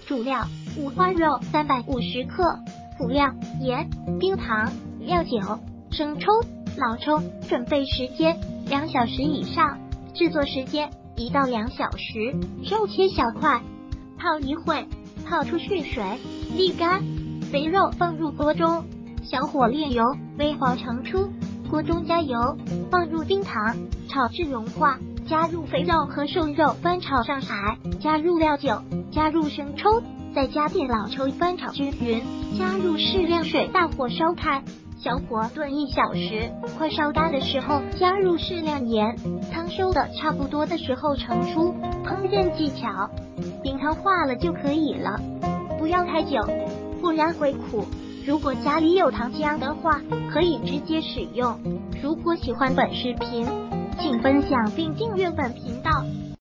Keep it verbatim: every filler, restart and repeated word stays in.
主料五花肉三百五十克，辅料盐、冰糖、料酒、生抽、老抽。准备时间两小时以上，制作时间一到两小时。肉切小块，泡一会，泡出血水，沥干。肥肉放入锅中，小火炼油，微黄盛出。锅中加油，放入冰糖，炒至融化。加入肥肉和瘦肉，翻炒上海，加入料酒，加入生抽，再加点老抽，翻炒均匀。加入适量水，大火烧开，小火炖一小时。快烧干的时候，加入适量盐。汤收的差不多的时候盛出。烹饪技巧：冰糖化了就可以了，不要太久，不然会苦。如果家里有糖浆的话，可以直接使用。如果喜欢本视频，请分享并订阅本频道。